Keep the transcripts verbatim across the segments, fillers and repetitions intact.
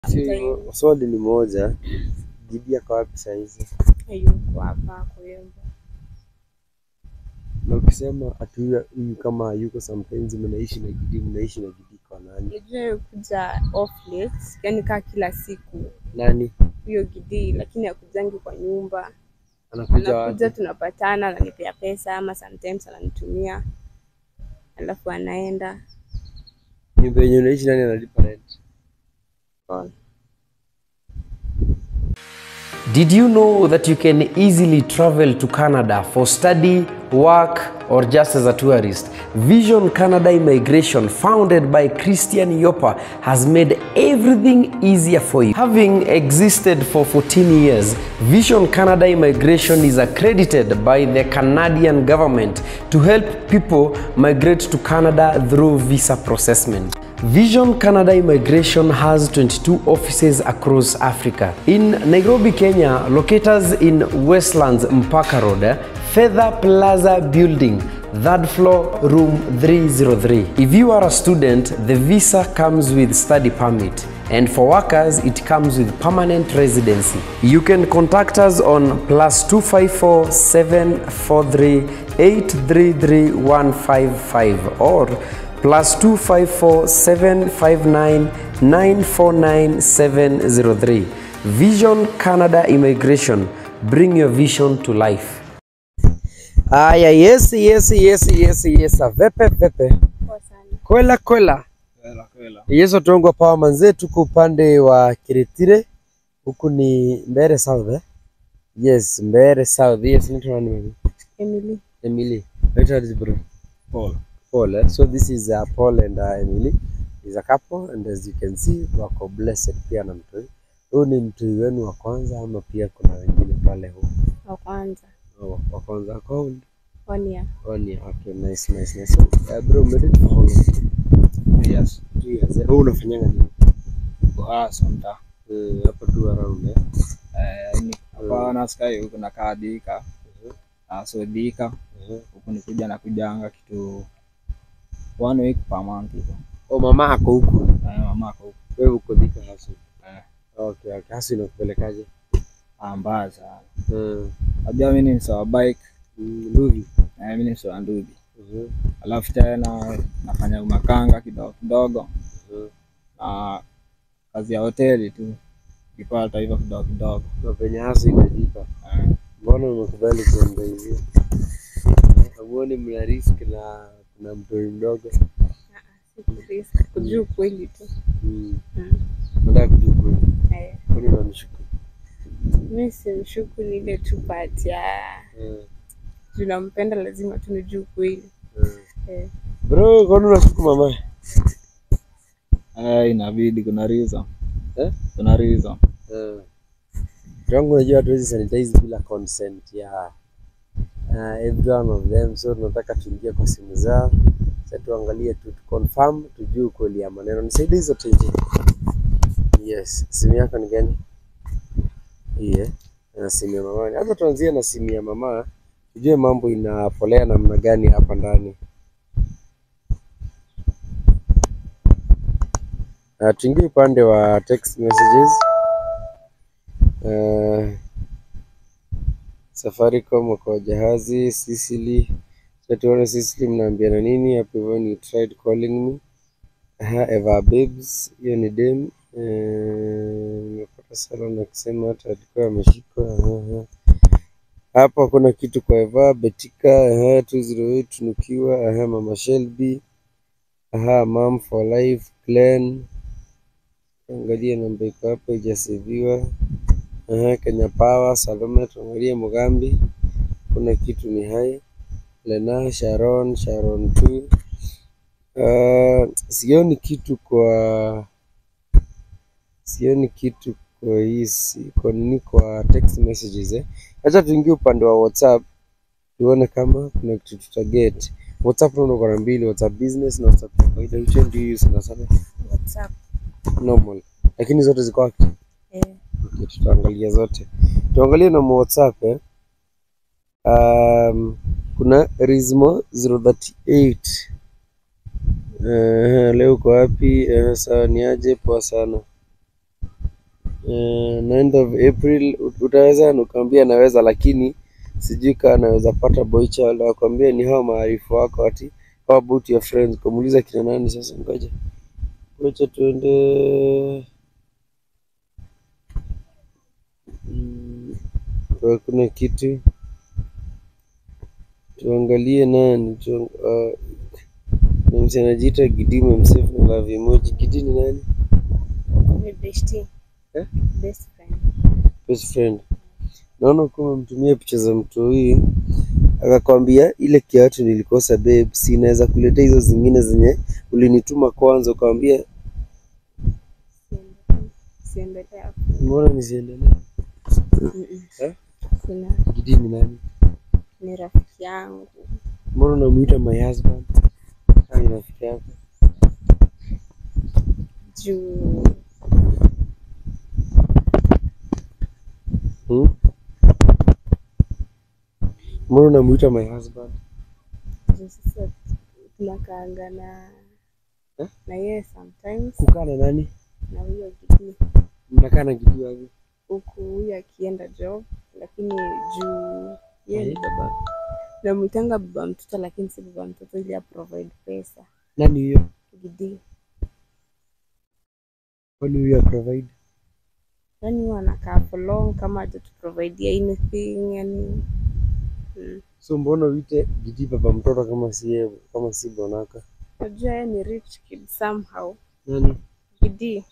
Si swali ni moja. Gidi yako wapi saa hizi? Hayuko hapa Kuyembo. Na ukisema atuya huyu kama yuko sometimes mnaishi na Gidi, mnaishi na Gidi kwa nani? Nijue kuja off late, yani kaa kila siku. Nani? Huyo Gidi, lakini hakujangi kwa nyumba. Anakuja wapi? Anakuja tunapatana, ananipea pesa ama sometimes ananitumia. Alafu anaenda. Nyumba yenyewe unaishi nani analipa rent? Oh. Did you know that you can easily travel to Canada for study, work, or just as a tourist? Vision Canada Immigration, founded by Christian Yopa, has made everything easier for you. Having existed for fourteen years, Vision Canada Immigration is accredited by the Canadian government to help people migrate to Canada through visa processing. Vision Canada Immigration has twenty-two offices across Africa. In Nairobi, Kenya, locators in Westlands Mpaka Road, Feather Plaza Building, third floor, room three oh three. If you are a student, the visa comes with study permit. And for workers, it comes with permanent residency. You can contact us on plus two five four, seven four three, eight three three, one five five or plus two five four, seven five nine, nine four nine, seven zero three. Vision Canada Immigration. Bring your vision to life. Aya, yes, yes, yes, yes, yes. Vepe, vepe. Kwela, kwela. Kwela, kwela. Yeso tuongwa pawa manze, tuko upande wa Kiritire. Huku ni Mbeere South, eh? Yes, Mbeere South. Yes, nito nani mimi? Emily. Emily. Naitwa aje bro? Paul. Paul, eh? So this is uh, Paul and uh, Emily. Is a couple, and as you can see, wako blessed pia na mtoi. Huyu ni mtoi wenu wa kwanza ama pia kuna wengine pale huko? Wa kwanza. Oh, wa kwanza. How old? One year. One year. Okay, nice, nice, nice. So, uh, bro, married for how long? Yes. Two years. Eh? Wewe unafanyanga nini? Kwa sonda. Eh, hapa tu around, eh? Eh, ni hapa na sky huko na kadika. Ah, so dika. Huko ni kuja na kujanga kitu one week per month hizo. Oh, mama ako huku. Eh, mama ako huko. Wewe uko Thika hasa. Eh. Okay, okay. Hasa inakupelekaje? Amba sana. Eh. Najua mimi ni sawa bike. Nduvi. Eh, mimi ni sawa nduvi. Mhm. Alafu tena nafanya makanga kidogo kidogo. Mhm. Na kazi ya hoteli tu. Kipata hivyo kidogo kidogo. Na penye hasa inajipa. Eh. Mbona umekubali kuenda hivi? Hamuoni mna risk na kuna mtoi mdogo? Sikurisk. Kujua kweli tu. Mm. Mm. Nataka kujua kweli. Eh. Kwani unamshuku? Mimi simshuku ni ile tu part ya Eh. tunampenda lazima tunijue kweli. Eh. Eh. Bro, kwani unashuku mama? Eh, inabidi kuna reason. Eh? Kuna reason. Eh. Tangu unajua hatuwezi sanitize bila consent ya uh, every one of them, so tunataka tuingie kwa simu zao. Sasa tuangalie tu confirm tujue kweli ya maneno. Nisaidie hizo tiji. Yes, simu yako ni gani? Iye, na simu ya mama. Hata tuanzie na simu ya mama, tujue mambo inapolea namna gani hapa ndani. Uh, tuingie upande wa text messages. Uh, Safaricom kwa jahazi, Sicily. So tuone Sicily mnaambiana nini hapo when you tried calling me. Aha, Eva Babes, hiyo ni dem. Eh, nimepata salon na kusema hata alikuwa ameshikwa. Aha. Hapa kuna kitu kwa Eva, Betika, aha, two zero eight tunukiwa, aha, Mama Shelby. Aha, Mom for Life, Glenn. Angalia namba iko hapa ijaseviwa. Aha, Kenya Power, Salome, tuangalie Mugambi. Kuna kitu ni hai. Lena, Sharon, Sharon two. Uh, sioni kitu kwa sioni kitu kwa hisi kwa nini kwa text messages, eh. Acha tuingie upande wa WhatsApp tuone kama kuna kitu tutaget. WhatsApp ndio kuna mbili, WhatsApp business na WhatsApp kwa kawaida. Which one do you use sana sana? WhatsApp. Normal. Lakini zote ziko active. Eh. Okay, tutaangalia zote. Tuangalie na WhatsApp, eh. Um, kuna Rizmo zero three eight. Uh, leo uko wapi? Uh, sawa ni aje? Poa sana. uh, ninth of April utaweza, nukaambia naweza, lakini sijui kama naweza pata boy child. Akwambia ni hao maarifu wako, ati how about your friends? Kumuuliza kina nani sasa? Ngoja ngoja tuende. Mm, kuna kitu tuangalie nani tu, uh, msi anajiita Gidi himself na love emoji. Gidi ni nani? Ni bestie. Eh? Best friend. Best friend. Naona kama mtumia picha za mtu huyu, akakwambia ile kiatu nilikosa babe, si naweza kuleta hizo zingine zenye ulinituma kwanza. Ukamwambia siendelea. Mbona nisiendelee? Eh? Kuna Gidi ni nani? ni rafiki yangu. Mbona unamuita my husband? Hai rafiki yako. Juu Hmm? Mbona unamuita my husband? juu sasa tunakaanga na Eh? na yeye sometimes Kukaa na nani? na huyo Gidi Mnakaa na Gidi wapi? huku huyu akienda job, lakini juu yeye ni baba, namwitanga baba mtoto, lakini si baba mtoto, ili ya provide pesa. Nani huyo? Gidi Kwani huyo ya provide? yani huwa anakaa for long kama hajatu provide anything yani. Hmm. So mbona uite Gidi baba mtoto kama si yeye, kama si bonaka? Unajua yeye ni rich kid somehow. Nani? Gidi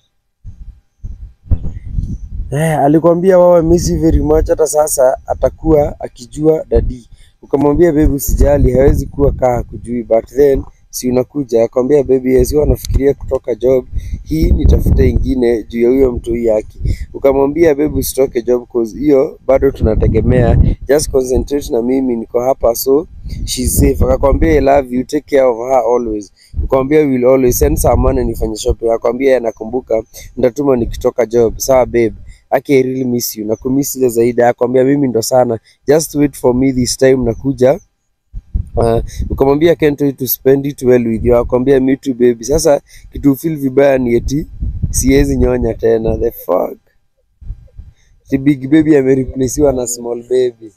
Eh, alikwambia wao miss you very much, hata sasa atakuwa akijua dadi. Ukamwambia baby usijali, hawezi kuwa kaa kujui, but then si unakuja. Akwambia baby yes, huwa nafikiria kutoka job hii nitafute ingine juu ya huyo mtu yake. Ukamwambia baby usitoke job cause hiyo bado tunategemea, just concentrate na mimi niko hapa so she's safe. Akakwambia I love you, take care of her always. Ukamwambia will always send some money nifanye shopping. Akwambia anakumbuka nitatuma nikitoka job. Sawa babe. Ake I really miss you. Nakumiss ile zaidi. Akwambia mimi ndo sana. Just wait for me this time nakuja. Uh, ukamwambia can't wait to spend it well with you. Akwambia me too baby. Sasa kitu feel vibaya ni eti siwezi nyonya tena. The fuck. The big baby amereplacewa na small baby.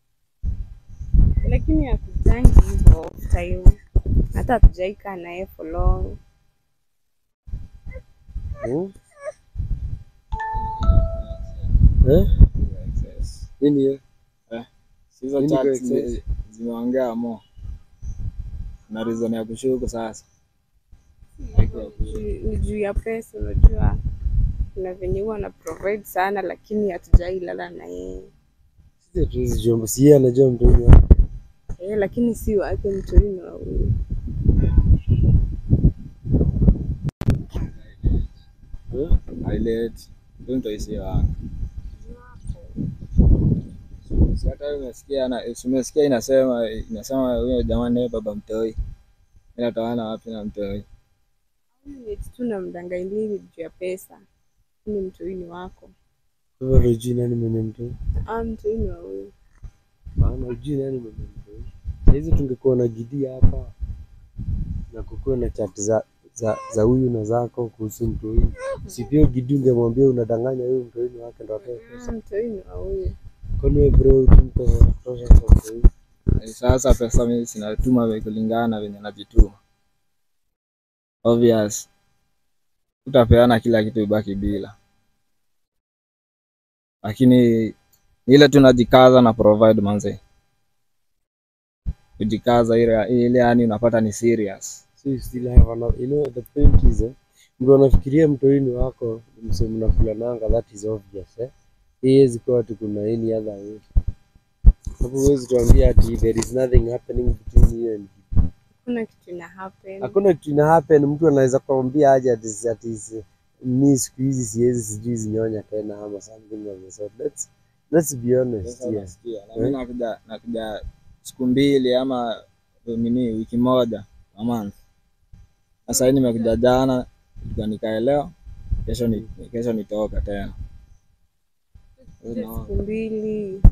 lakini hakujangi hivyo time, hata hatujaika naye for long. Hmm? Eh? Nini hiyo? Eh. Hizo Nini kwa chat excess? zimeongea mo. Na reason ya kushuku sasa. Juu- ni juu ya pesa. Unajua kuna venye huwa na provide sana, lakini hatujailala na yeye. Sisi hatuwezi jua, si yeye anajua mtoto wake. Eh, lakini si wake mtoi ni wa huyu. Eh? Highlight. Ndio isi wangu. Sasa umesikia na umesikia inasema inasema huyo jamani naye baba mtoi. Ila tawana wapi na mtoi? Ni tu na mdanganyini juu ya pesa. Ni mtoi ni wako. Wewe unajua nani mwenye mtoto? Ah, mtoi ni wa huyu. Maana unajua nani mwenye mtoto? Sasa hizo tungekuwa na Gidi hapa na kukuwa na chat za za za huyu na zako kuhusu mtu huyu. Si pia Gidi ungemwambia unadanganya huyu mtu huyu wake ndo atoe Ah, pesa. mtoi ni wa huyu. Kwani wewe bro tumpe tosha kwa mtu huyu? Sasa pesa mimi sinatuma kulingana na venye najituma. Obvious. Utapeana kila kitu ibaki bila. Lakini ile tunajikaza na provide manze. Kujikaza ile ile yani unapata ni serious. So you still have another, you know the point is eh, mtu anafikiria mtu huyu ni wako, msemo mnakula nanga, that is obvious eh. Haiwezi kuwa ati kuna any other way. Hapo huwezi tuambia ati there is nothing happening between you and Gidi. Kuna kitu ina happen. Hakuna kitu ina happen. Mtu anaweza kuambia aje ati ati mimi siku hizi siwezi sijui zinyonya tena ama something of the sort. Let's let's be honest Sasa here. unasikia na mimi nakuja nakuja siku mbili ama nini wiki moja a month. Sasa hii nimekuja jana ndio nikaelewa, kesho ni kesho nitoka tena. Siku mbili.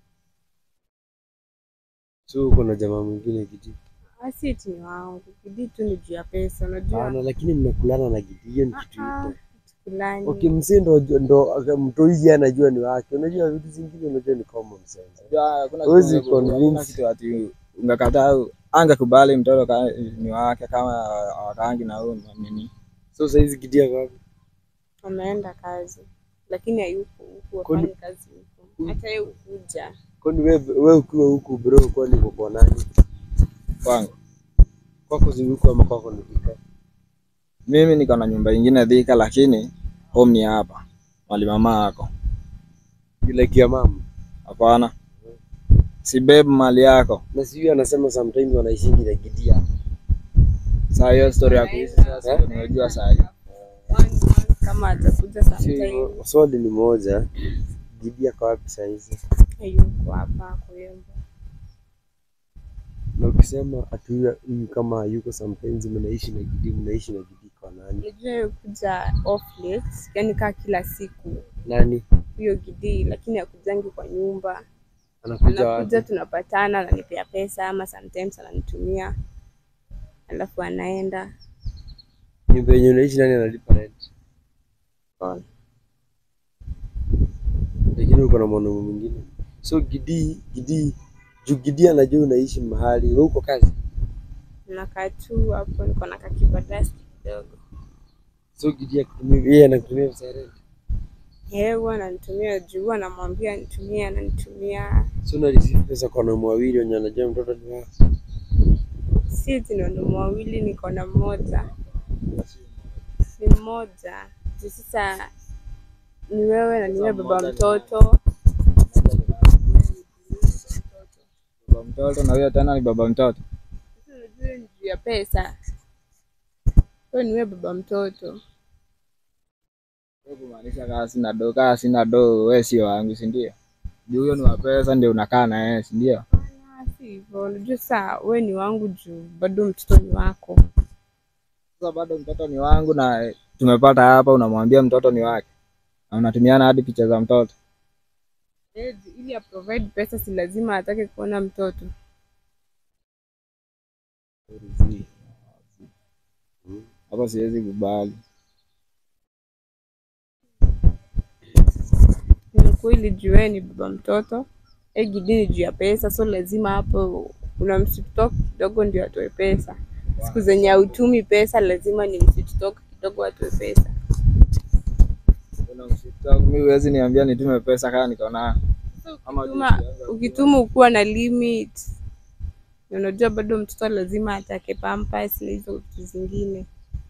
So uko na jamaa mwingine Gidi? Asiti ni wangu. Gidi tu ni juu ya pesa, unajua. Bana, lakini mnakulana na Gidi, hiyo ni kitu Ah, iko. fulani. Okay, mzee ndo ndo mtoiji anajua ni wake. Unajua vitu zingine unajua ni common sense. Ya kuna Huwezi kitu convince kitu ati ungekataa angekubali mtoto ka, ni wake kama hawakangi na huyo nini. so saizi Gidi yako wapi? Ameenda kazi lakini hayuko huko, Kwani- afanye kazi huko. Hata yeye ukuja. Kwani wewe wewe ukiwa huku bro kwani uko kwa nani? Kwangu Kwako si huko ama kwako ni Thika? mimi niko na nyumba nyingine Thika, lakini home ni hapa mali mama yako. Ile kia mama. Hapana, si babe mali yako. Na sijui anasema sometimes wanaishingi na Gidi hapa. Saa hiyo story ya kuishi sasa Eh? unajua saa hiyo. One month kama atakuja Si sometime. swali ni moja. Gidi yako wapi saizi? Hayuko hapa kwa hiyo. Na ukisema atuya kama yuko sometimes mnaishi na Gidi, mnaishi na Gidi kwa nani? Unajua kuja off late, yani kaa kila siku Nani? hiyo Gidi, lakini hakujangi kwa nyumba. Anakuja Anakuja wapi? tunapatana, ananipea pesa ama sometimes ananitumia. Alafu anaenda. Nyumba yenye unaishi nani analipa rent? Call. Lakini uko na mwanaume mwingine. So Gidi, Gidi, juu Gidi anajua unaishi mahali, wewe uko kazi. Nakaa tu hapo, niko na kakibadasi kidogo. So Gidi akutumia, yeye anakutumia pesa ya rent. Yeye huwa ananitumia juu, anamwambia nitumie, ananitumia. So na receive pesa kwa wanaume wawili wenye anajua mtoto ni wako. Si eti ni wanaume wawili, niko na mmoja. Ni mmoja. Juu sasa ni wewe na niwe baba mtoto. Baba mtoto na huyo tena ni baba mtoto. Sasa unajua ni juu ya pesa. Wewe niwe baba mtoto. Wewe kumaanisha kama sina do, kama sina do wewe sio wangu, si ndio? Juu huyo ni wa pesa ndio unakaa na yeye, si ndio? Hapana, si hivyo. Unajua saa wewe ni wangu juu bado mtoto ni wako. Sasa bado mtoto ni wangu na tumepata hapa unamwambia mtoto ni wake. Na unatumiana hadi picha za mtoto. Eh, ili ya provide pesa si lazima atake kuona mtoto. Hapo siwezi kubali. Ni kweli juu wewe ni baba mtoto. Eh, Gidi ni juu ya pesa, so lazima hapo unamsitock kidogo ndio atoe pesa. Siku zenye hautumi pesa lazima ni msitock kidogo atoe pesa. Unamshika mimi huwezi niambia nitume pesa kama niko nayo. Ama Ukituma, ukituma ukuwa na limit. Na unajua bado mtoto lazima atake pampers na hizo vitu zingine.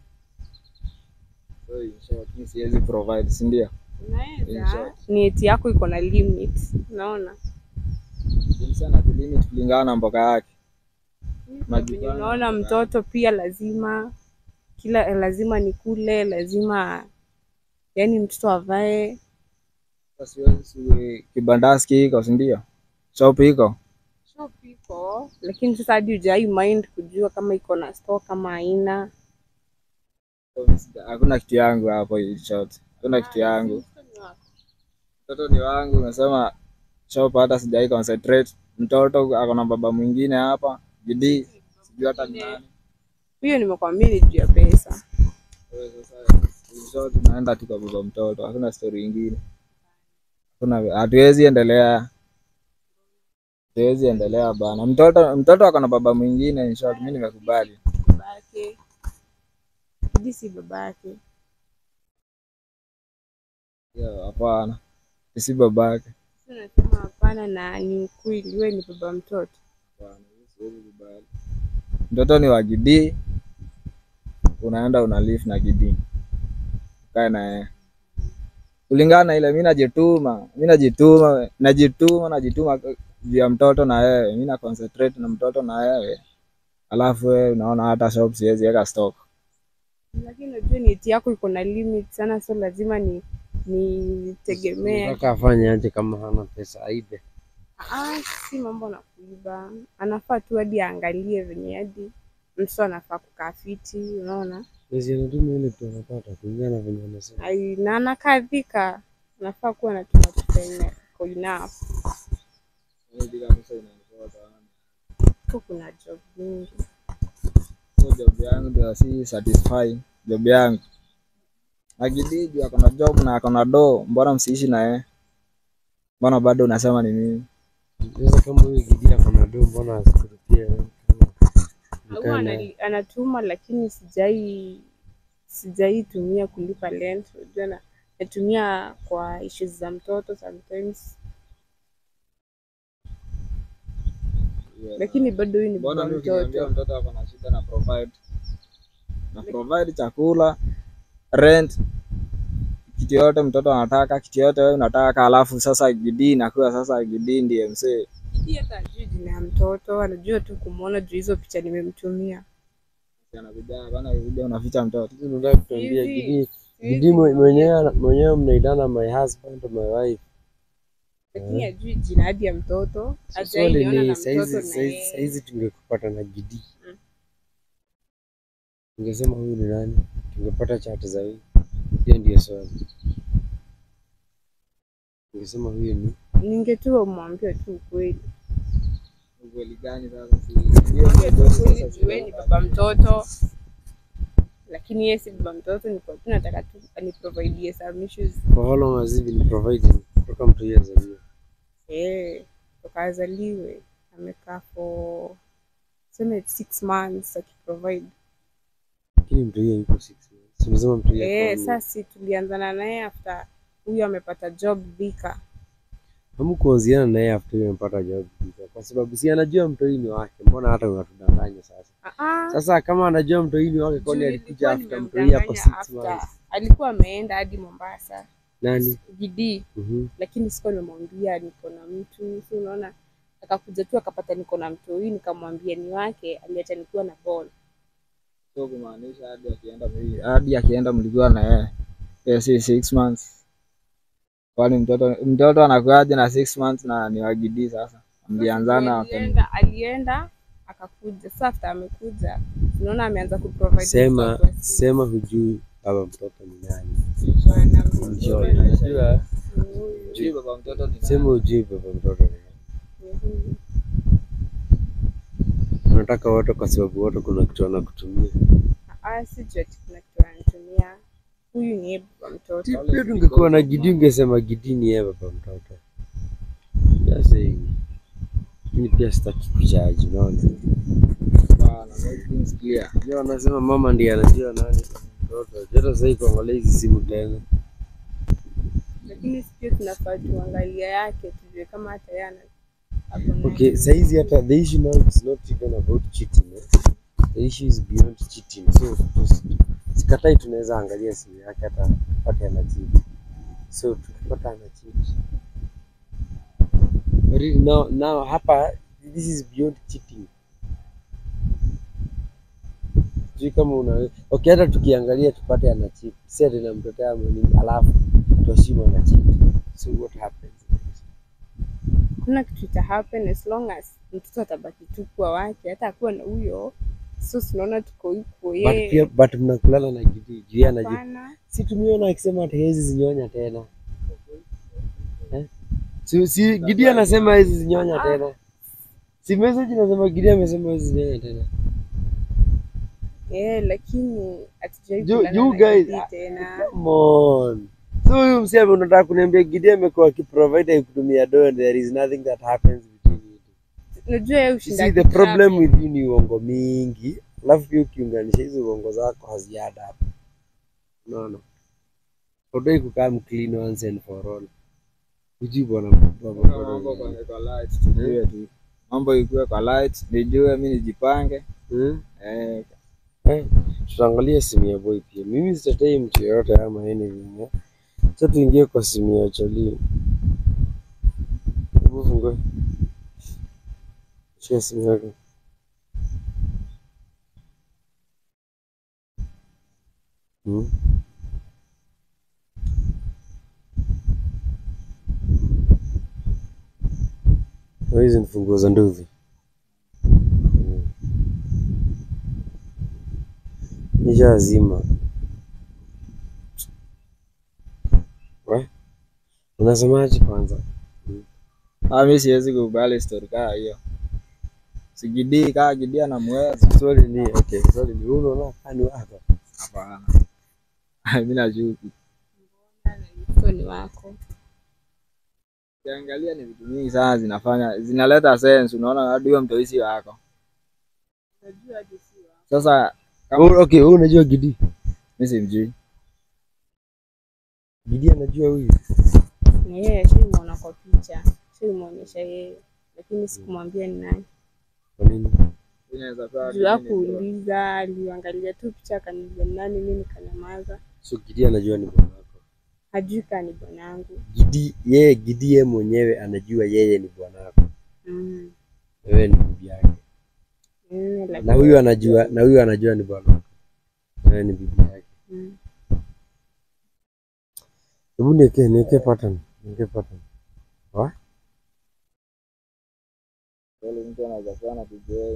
so in short mimi siwezi provide, si ndio? Unaweza, ni eti yako iko na limit. Unaona? Sana limit kulingana na mboka yake. Venye unaona mtoto pia lazima kila lazima nikule, lazima yani mtoto avae. Sasa siwezi kibandaski iko, si ndio? Shop iko. Shop iko, lakini sasa hadi hujai mind kujua kama iko na store kama haina. Hakuna kitu yangu hapo in short. Hakuna kitu yangu. Mtoto ni wangu, unasema shop hata sijai concentrate. Mtoto ako na baba mwingine hapa. Gidi sijui hata ni nani. Hiyo nimekwambia ni juu ya pesa. Wewe sasa in short tunaenda tu kwa baba mtoto. Hakuna story nyingine. Hakuna, hatuwezi endelea. Hatuwezi endelea bana. Mtoto mtoto ako na baba mwingine in short mimi nimekubali. Babake. Gidi si babake. Yeah, hapana. Si babake. Sasa nasema hapana na ni ukweli wewe ni baba mtoto. Hapana, siwezi kubali. Mtoto ni wa Gidi. Unaenda una live na Gidi. Kae na yeye. Kulingana ile mimi najituma, mimi najituma, najituma, najituma juu ya mtoto na wewe. Mimi na concentrate na mtoto na wewe. Alafu wewe unaona hata shop siwezi weka stock. Lakini unajua ni eti yako iko na limit sana, so lazima ni nitegemea. Nataka afanye aje kama hana pesa aibe? Ah, si mambo na kuiba. Anafaa tu hadi aangalie venye hadi mtoto anafaa kukaa fiti, unaona? Pesa anatuma ile tu anapata kulingana na venye anasema. Ai, na anakadhika. Anafaa kuwa anatuma pesa yenye iko enough. Huko kuna job nyingi. So job yangu ndio si satisfy job yangu. Na Gidi juu ako na job na ako na do, mbona msiishi na yeye? Mbona bado unasema ni mimi? Sasa kama huyu Gidi ako na do, mbona asikurupie wewe? Huwa anali- anatuma lakini sijai sijai tumia kulipa rent. Unajua na natumia kwa issues za mtoto sometimes. Lakini bado huyu ni Mbona baba mimi ukiniambia mtoto. mtoto ako na shida na provide na provide chakula, rent, kitu yote mtoto anataka, kitu yote wewe unataka, alafu sasa Gidi inakuwa sasa Gidi ndiye msee. Gidi hata hajui jina ya mtoto, anajua tu kumuona juu hizo picha nimemtumia. Anakuja bana, video unaficha mtoto. Sisi tunataka kutuambia Hivi- Gidi, hivi Gidi mwe- mwenyewe mwenyewe mnaitana my husband or my wife. Lakini hajui jina hadi ya mtoto, Swali hajaiona ni na saizi mtoto na saizi yeye. saizi tungekupata na Gidi. Mm. Ungesema huyu ni nani? Tungepata chat za huyu. Hiyo ndio swali. Ungesema huyu ni Ningetua umwambie tu ukweli. Ukweli gani sasa? Si Mwambie tu ukweli juu wewe ni baba mtoto. Lakini yeye si baba mtoto, niko tu nataka tu aniprovidie some issues. for how long has he been providing? Kutoka mtu yeye azaliwe. Eh, toka azaliwe amekaa for sema six months akiprovide. Lakini mtu yeye yuko six months. Unasema mtu yeye Eh, sasa tulianzana naye after huyu amepata job Thika. hamkuoziana naye after yeye amepata job. Kwa sababu si anajua mtu yeye ni wake. Mbona hata unatudanganya sasa? Ah ah. Sasa kama anajua mtu yeye ni wake, kwani Juu alikuja nilikuwa after mtu yeye hapo nimemdanganya six after- months? alikuwa ameenda hadi Mombasa Nani? Gidi, Mhm. lakini sikuwa nimemwambia niko na mtu, si unaona, akakuja tu akapata niko na mtu huyu, nikamwambia ni wake, aliacha nikiwa na ball. sio kumaanisha hadi akienda mimi hadi akienda mlikuwa na yeye. Yes, si six months. Kwani mtoto mtoto anakuaje na six months na ni wa Gidi sasa? Mlianzana wakati alienda, alienda akakuja. Sasa after amekuja, unaona ameanza kuprovide Sema watu wa sisi. sema hujui baba mtoto ni nani. Bwana Enjoy. mtoto Unajua? ni huyu, Juu baba mtoto ni Sema hujui baba mtoto ni nani. ni huyu. Unataka wote kwa sababu wote kuna kitu wanakutumia. Ah, si juu ati kuna kitu ananitumia. Huyu ni yeye baba mtoto. Pia tungekuwa na Gidi ungesema Gidi ni yeye baba mtoto. Just saying. Mimi pia sitaki kujaji, unaona. bana, make things clear. Ndio wanasema mama ndiye anajua nani mtoto. Jana sasa iko angalia hizi simu tena. Lakini sio tunafaa tuangalia yake tujue kama hata yana hapo. Okay, saizi hata the issue now is not even about cheating. Eh? The issue is beyond cheating. So tus- sikatai tunaweza angalia simu yake hata tupate ana cheat. So tukipata ana cheat. Really, now now hapa this is beyond cheating. Sijui kama una okay, hata tukiangalia tupate ana cheat. Sasa tena mtoto yao ni alafu tuashima ana cheat. So what happens? Kuna kitu ita happen as long as mtoto atabaki tu kwa wake, hata akuwa na huyo. So tunaona tuko huko But pia yeye. but mnakulala na Gidi. Juu yeye anajua. Hapana. Si tumeona akisema ati hezi zinyonya tena. Eh? Si, si Gidi anasema hezi zinyonya tena. Si message inasema Gidi amesema hezi zinyonya tena. Eh, lakini atujai You, kulala you na guys, Gidi tena. come on. So huyu msiame unataka kuniambia Gidi amekuwa akiprovide kutumia do and there is nothing that happens between you. Unajua yeye You ushinda. see the problem with you ni uongo mingi. Alafu pia ukiunganisha hizo uongo zako haziada hapo. No no. Hodai kukaa mclean once and for all. Hujui bwana baba Mambo bwana. kwa kwa light tujue tu. Mambo ikuwe kwa light, nijue mimi nijipange. Hmm? Eh, Eh, tutaangalia simu ya boy pia. Mimi sitatei mtu yoyote ama anything. Sasa tuingie kwa simu ya Charlie. Hebu fungue. Shika simu yako. Hmm? Hizi ni funguo za nduvi. Nisha zima. We? Unasemaje kwanza? ah, mimi siwezi kukubali story kama hiyo. Si Gidi kaa Gidi anamweza. Swali ni okay, swali ni unaona kani wako. Hapana. Mimi nashuku. Mtoto ni wako. Ukiangalia ni vitu mingi sana zinafanya zinaleta sense, unaona hadi huyo mtoisi wako. Unajua hadi si wako. Sasa Oh, okay, wewe unajua Gidi? mimi simjui. Gidi anajua huyu. Ni yeye simuona kwa picha. Simuonyesha yeye. Lakini sikumwambia ni nani. Kwa nini? Inaweza kuwa Juu hakuuliza, aliangalia tu picha akaniambia nani, mimi nikanyamaza. So Gidi anajua ni bwana wako. Hajui kama ni bwanangu. Gidi yeye Gidi yeye mwenyewe anajua yeye ni bwana wako. Mm. Wewe ni bibi yake. Mm, like Na huyu anajua na huyu anajua ni bwana wako. Wewe ni bibi yake. Mm. Hebu niweke niweke pattern. Niweke pattern. Wa? wale mtu anaweza kuwa na bibi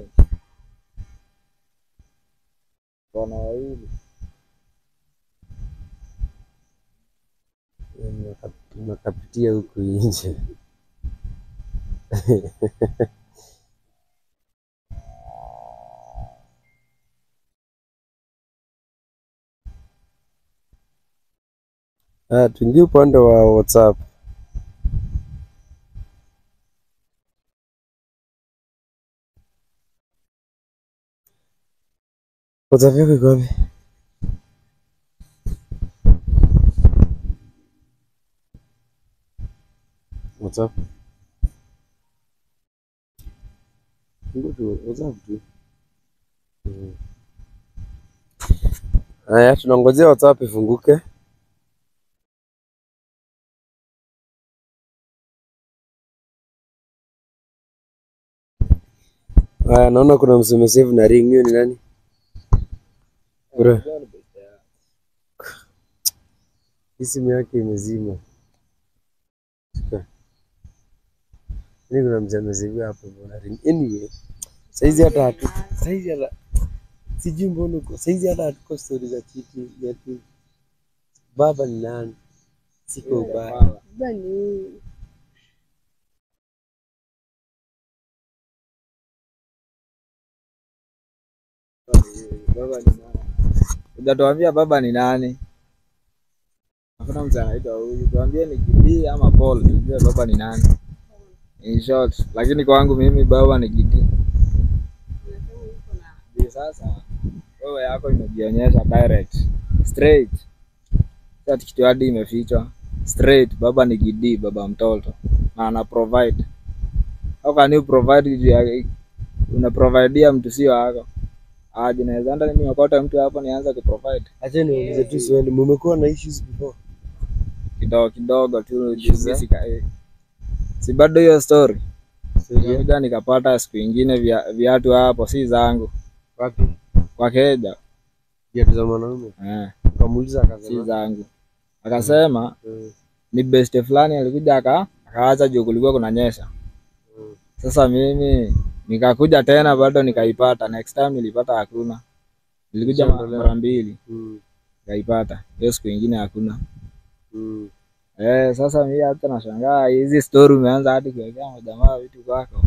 bwana wawili. Nakapitia huku nje. Ah, tuingie upande wa WhatsApp. WhatsApp yako iko wapi? WhatsApp. Ngo tu WhatsApp tu. Mm. Haya, tunangojea WhatsApp ifunguke. Haya, naona kuna mseme save na ring. Hiyo ni nani? Bro. Hii simu yake imezima. Shika. Ni kuna mseme save hapo bwana ring. Anyway, saizi hata hatu. Saizi hata sijui mbona uko. Saizi hata hatuko story za chiti yetu. Baba ni nani? Siko ubaya. Baba ni huyu. Baba ni nani? Hujatuambia baba ni nani? Hakuna mtu anaitwa huyu. Tuambie ni Gidi ama Paul, tujue baba ni nani. In short, lakini kwangu mimi baba ni Gidi. Ndio sasa wewe yako imejionyesha direct, straight. Sasa kitu hadi imefichwa. Straight, baba ni Gidi, baba mtoto. Na ana provide. How can you provide? Una providea mtu sio wako. Aje naweza enda mimi wakati mtu hapo nianza ku provide. Acha niulize tu swali, mmekuwa na issues before? Kidogo kidogo tu jinsi kae. Si bado hiyo story. Sija nikapata siku nyingine vya viatu hapo si zangu. Wapi? Kwa Keja. Viatu za mwanaume. Eh. Kamuuliza akasema Si zangu. Akasema mm. ni best fulani alikuja aka akaacha juu kulikuwa kunanyesha. Mm. Sasa mimi nikakuja tena bado nikaipata. Next time nilipata hakuna. Nilikuja mara mbili. Mm. Nikaipata. Hiyo siku nyingine hakuna. Mm. Eh, sasa mimi hata nashangaa hizi story umeanza hadi kuwekea jamaa vitu kwako.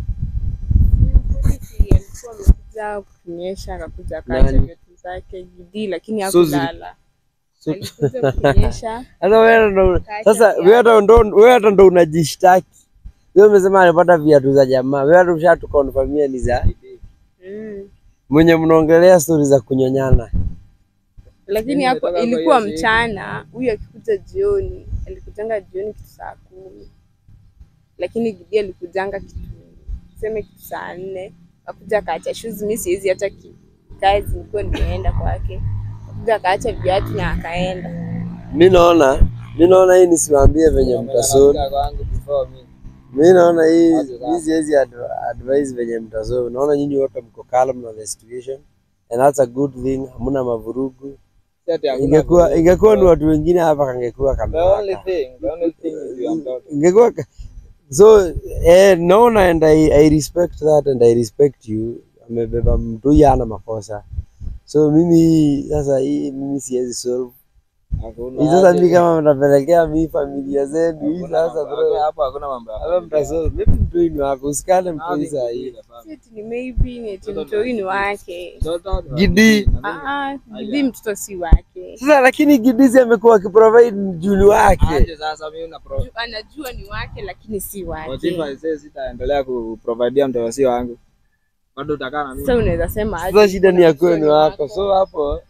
Alikuwa amekuja kunyesha, akakuja kaacha vitu zake Gidi, lakini hakulala. Alikuja kunyesha. Sasa wewe ndo sasa wewe ndo wewe hata ndo unajishtaki. Wewe umesema alipata viatu za jamaa. Wewe hata ushatu confirmia ni za Mm. mwenye mnaongelea story za kunyonyana. Lakini hapo ilikuwa mchana, huyu akikuja jioni, alikujanga jioni kitu saa kumi. Lakini Gidi alikujanga kitu tuseme kitu saa nne, akakuja kaacha shoes, mimi siwezi hata kazi nilikuwa nimeenda kwake. Akakuja kaacha viatu na akaenda. Mimi naona, mimi naona hii nisimwambie venye mtasoma. Mimi naona hii hizi hizi advice venye mtasoma. Naona nyinyi wote mko calm na the situation and that's a good thing. Hamna mavurugu. Ingekuwa ingekuwa ni watu wengine hapa kangekuwa kama. The only thing, the only thing is you are ingekuwa so eh naona and I, I respect that and I respect you. Amebeba mtu yana makosa. So mimi sasa hii mimi siwezi solve. Hakuna. Hii sasa mimi kama mnapelekea mimi familia zenu hii sasa bro. Hapo hakuna mambo ya. Hapa mtaso, mimi mtoi ni wako, usikane mtoi saa hii. Sisi ni maybe ni eti mtoi ni wake. Gidi. Ah ah, Gidi mtoto si wake. Sasa lakini Gidizi amekuwa akiprovide juli wake. Aje sasa mimi na pro. Anajua ni wake lakini si wake. Watifa sasa sitaendelea kuprovidea mtoto si wangu. Bado utakaa na mimi. Sasa unaweza sema aje? Sasa shida ni ya kwenu wako. So hapo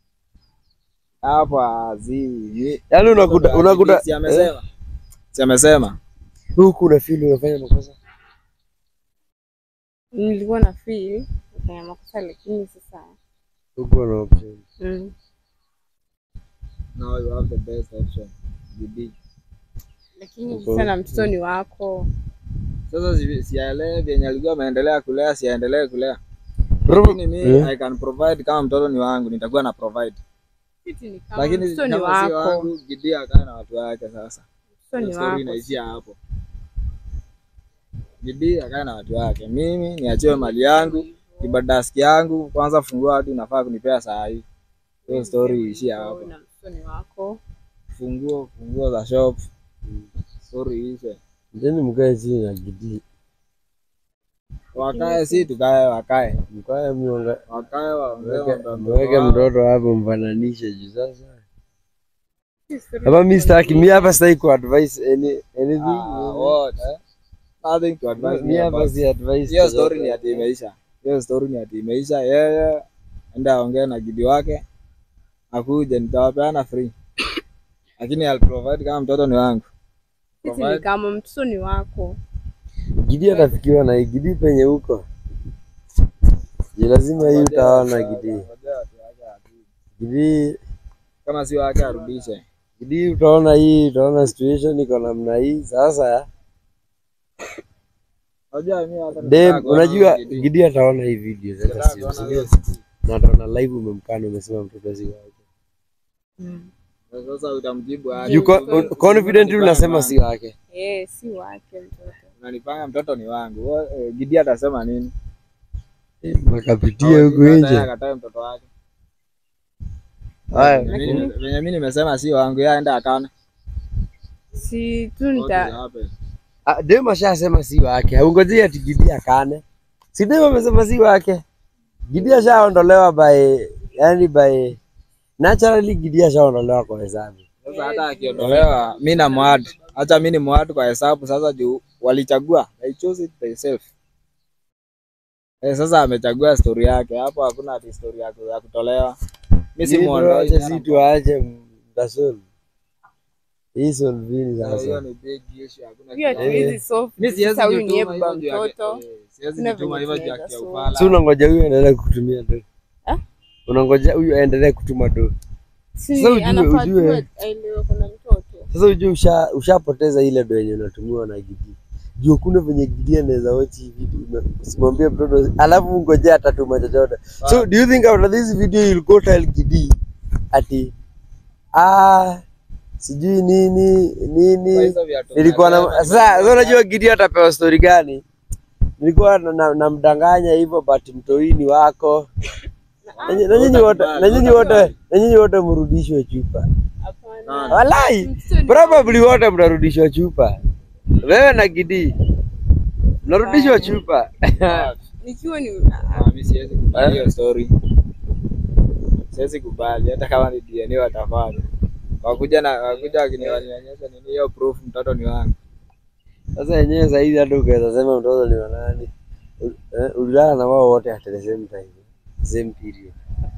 hapa zi. yaani unakuta unakuta Si amesema. Si amesema. Huku una feel unafanya makosa. Nilikuwa na feel nafanya makosa lakini sasa Huku una option. mm. Now you have the best option. Gidi. Lakini sasa na mtoto ni wako. Sasa siaelewi vyenye alikuwa ameendelea kulea, siaendelee kulea. Lakini mimi Yeah. I can provide kama mtoto ni wangu, nitakuwa na provide. Sisi kama Lakini mtoto ni kama si wako. wangu, Gidi akae na watu wake sasa. Mtoto ni Story wako. inaishia hapo. Gidi akae na watu wake. Mimi niachiwe mali yangu, kibadaski yangu, kwanza fungua watu unafaa kunipea saa hii. Hiyo story iishie hapo. Na mtoto ni wako. Funguo, funguo za shop. Story iishe. Ndeni mkae chini na Gidi. Wakae si tukae wakae. Mkae mionga. Wakae waongee Mweke mtoto hapo mfananishe juu sasa. Hapa mimi sitaki, mimi hapa sitaki ku advise any anything. Ah, what? Eh? Nothing to advise Mimi me hapa about. si advise. Hiyo story ni ati imeisha. Hiyo story ni ati imeisha. Yeye enda aongee na Gidi wake. Akuje nitawapeana free. Lakini I'll provide kama mtoto ni wangu. Sisi ni kama mtoto ni wako. Gidi atafikiwa na Gidi penye huko. Je, lazima hii utaona Gidi. Gidi Kama si wake arudishe. Gidi utaona hii, utaona situation iko namna hii sasa. Unajua mimi hata Dem, unajua Gidi ataona hii video sasa sio sio. Na ataona live umemkana umesema mtoto si wake. Mm. Sasa utamjibu aje? Yuko confident unasema si wake. Eh, si wake mtoto. Unanipanga mtoto ni wangu. Gidi atasema nini? Makapitia huko nje. Akatae mtoto wake. Haya. Venye mimi nimesema si wangu, yeye aenda akana. Si tu nita Ah, Dem ashasema si wake. Haungojea ati Gidi akane. Si Dem amesema si wake. Gidi ashaondolewa by yani by naturally Gidi ashaondolewa kwa hesabu. Sasa hata akiondolewa mimi na mwad. Acha mimi ni mwad kwa hesabu sasa juu walichagua. They chose it themselves. Eh, sasa amechagua story yake. Hapo hakuna ati story yako ya kutolewa. Mimi si muondoe. Sisi tuache mtasol. Hii solvini sasa. Hiyo ni big issue. Hakuna hiyo hatuwezi solve. Mimi siwezi Sasa huyu ni kutuma baba hivyo juu ya- mtoto. eh, siwezi kutuma hivyo juu ya tunaweza kiufala. Si unangoja huyu aendelee kutumia do. Eh? Unangoja huyu aendelee kutuma do. Si Sasa ujue- anafaa ujue. tu aelewe kuna mtoto. Sasa ujue usha ushapoteza ile do yenye unatumiwa na Gidi. Juu kuna venye Gidi anaweza watch hii video usimwambie mtoto alafu ngojea atatuma chochote. So do you think after this video you'll go tell Gidi ati ah sijui nini nini nilikuwa na sasa sasa unajua Gidi atapewa story gani? Nilikuwa namdanganya hivyo but mtoini wako. Na nyinyi wote na nyinyi wote na nyinyi wote mrudishwe chupa. Hapana. Walai probably wote mtarudishwa chupa. Wewe na Gidi mnarudishwa chupa. Nikiwa ni Mimi siwezi kubali hiyo story. Siwezi kubali hata kama ni D N A watafanya. Wakuja na wakuja wakinionyesha nini hiyo proof mtoto ni wangu. Sasa yenyewe sasa hivi hata ukaweza sema mtoto ni wa nani? Ulilala na wao wote at the same time. Same period.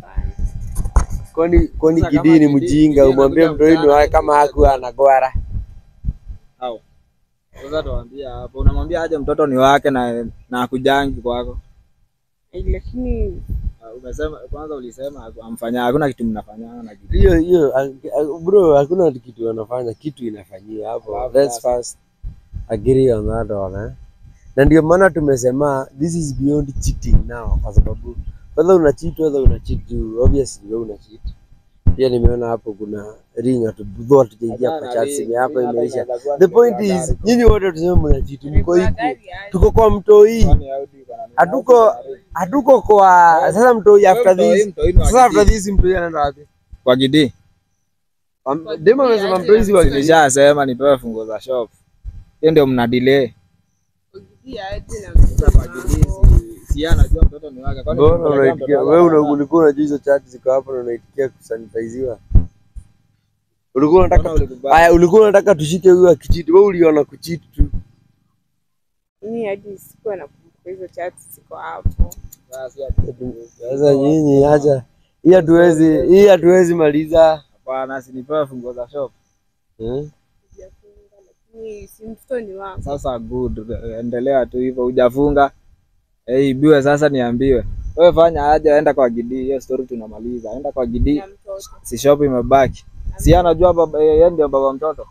Kwani kwani Sasa Gidi kama ni Gidi- mjinga Gidi umwambie anakuja mtoto ni mtaani, wake kama hakuwa anagwara. Au. Sasa tuambia hapo unamwambia aje mtoto ni wake na na akujangi kwako. lakini Uh, umesema kwanza ulisema amfanya hakuna kitu mnafanyana na Gidi. Hiyo hiyo bro, hakuna kitu wanafanya, kitu inafanyiwa hapo. Let's first agree on that one eh. Na ndio maana tumesema this is beyond cheating now, kwa sababu whether una cheat whether una cheat you obviously wewe una cheat. Pia nimeona hapo kuna ring atubudho tujaingia kwa chat simu yako imeisha. The point is nyinyi wote tuseme mna cheat, mko hivi. Tuko kwa mtoi. Hatuko hatuko kwa sasa mtoi after this. Sasa after this mtoi anaenda wapi? Kwa Gidi. Dema amesema mtoizi wa Nilishasema nipewe funguo za shop. Hiyo ndio mna delay. Ogidi aje na mtoto wako. Si anajua mtoto ni wake. Kwani mbona unaitikia wewe ulikuwa unajua hizo chat ziko hapo na unaitikia kusanitiziwa? Ulikuwa unataka haya, ulikuwa unataka tushike huyu akichiti, wewe uliona kuchiti tu. Mimi hadi sikuwa nakumbuka hizo chat ziko hapo. Sasa nyinyi acha hii, hatuwezi hii hatuwezi maliza. Hapana, si nipewe funguo za shop. Eh? Lakini si mtoto ni wako. Sasa good, endelea tu hivyo, hujafunga. Eh, ibiwe sasa niambiwe. Wewe fanya aje, aenda kwa Gidi, hiyo story tunamaliza. Aenda kwa Gidi. Si shop imebaki. Si anajua baba yeye ndio baba mtoto.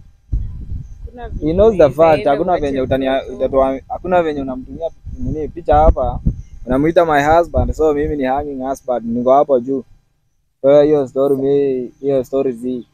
He knows the fact. Hakuna venye utania hakuna venye unamtumia nini picha hapa. Unamuita my husband, so mimi ni hanging husband, niko hapo juu. Kwa hiyo story mimi hiyo story zi.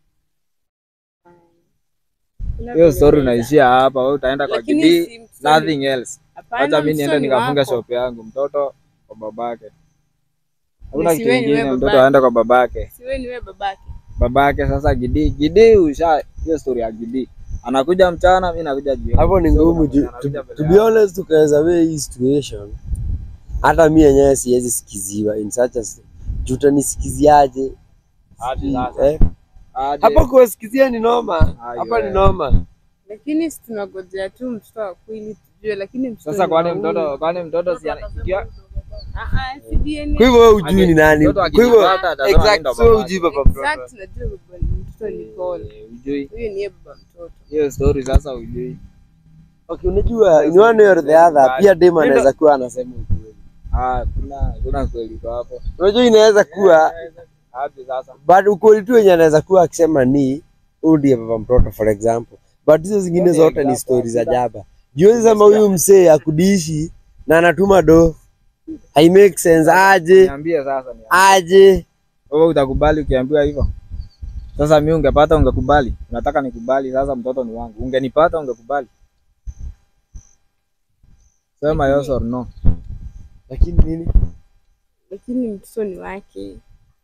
Hiyo story unaishia hapa, wewe utaenda kwa Gidi, nothing else. Acha mimi niende nikafunga shop yangu, mtoto kwa babake. Hakuna kitu kingine, mtoto aenda kwa babake. Si wewe ni wewe babake. Babake sasa Gidi, Gidi usha hiyo story ya Gidi. Anakuja mchana, mimi nakuja jioni. Hapo ni ngumu. To be honest, tukaweza wewe hii situation. Hata mimi yenyewe siwezi sikiziwa in such as juta nisikiziaje? Hadi sasa. Eh? Hapa kusikizia ni noma. Hapa ni noma. Lakini si tunagojea tu mtoto wa kweli tujue, lakini mtoto sasa kwani mtoto kwani mtoto si anakitia? Ah ah, si D N A. Kwa hivyo wewe hujui ni nani. Kwa hivyo exact, so hujui baba mtoto. Exact, najua baba mtoto ni Paul. Hujui. Huyo ni baba mtoto. Hiyo story sasa hujui. Okay, unajua in one way or the other pia Dema anaweza kuwa anasema ukweli. Ah, kuna kuna kweli kwa hapo. Unajua inaweza kuwa Hapo sasa. but ukweli tu yenye anaweza kuwa akisema ni huyu ndiye baba mtoto for example. But hizo zingine zote ni stories za jaba. Jioni sema huyu msee akudishi na anatuma do. Hai make sense aje? Niambie sasa ni aje. Wewe utakubali ukiambiwa hivyo? Sasa mimi ungepata ungekubali? Nataka nikubali sasa, mtoto ni wangu. Ungenipata ungekubali? Sema yes or no. Lakini nini? Lakini mtoto ni wake.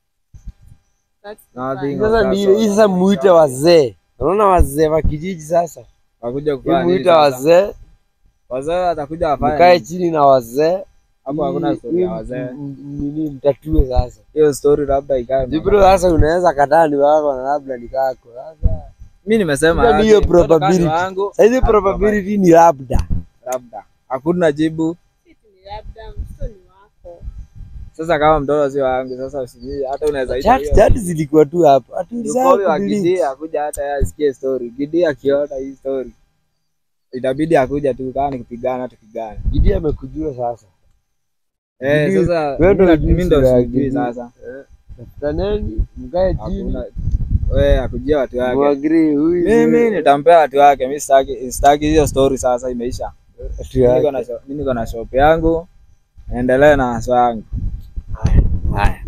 Sasa ni hii sasa muite wazee. Unaona wazee wa kijiji sasa. Wakuja kufanya nini? Muite wazee. Wazee atakuja afanye. Mkae chini na wazee. Hapo hakuna story ya wazee. Nini mtatue sasa? Hiyo story labda ikae. Jibro sasa unaweza kataa ni wako na labda ni kako. Sasa mimi nimesema hiyo probability. Sasa hiyo probability ni labda. Labda. Hakuna jibu. Labda mtoto ni wako. Sasa kama mtoto sio wangu sasa usijui hata unaweza ita hiyo. Chat zilikuwa tu hapo. Atuzao Gidi akuja hata yeye asikie story. Gidi akiona hii story itabidi akuja tu kama nikupigana tupigane. Gidi amekujua sasa. Eh, sasa mimi ndo sijui sasa. Eh, tafutaneni mkae chini. Wewe akujia watu wake. Muagree huyu. Mimi nitampea watu wake. Mimi sitaki sitaki hiyo story sasa imeisha. Mimi niko na mimi niko na shop yangu. Endelea na haswa yangu. Haya. Haya.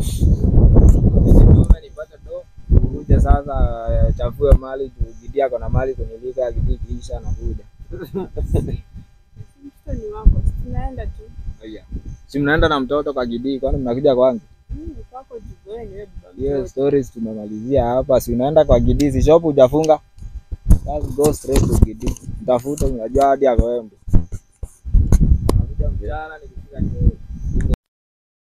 Mimi nipata do. Kuja sasa chafue mali Gidi yako na mali kwenye lika Gidi kisha na kuja. Mtoto ni wako. Tunaenda tu. Haya. Si mnaenda na mtoto kwa Gidi, kwani mnakuja kwangu? Mimi kwako jibweni wewe baba. Hiyo stories tumemalizia hapa. Si unaenda kwa Gidi, si shop hujafunga? Let's go straight to Gidi. Tafuta unajua hadi yako wewe. Anakuja mchana nikifika jioni.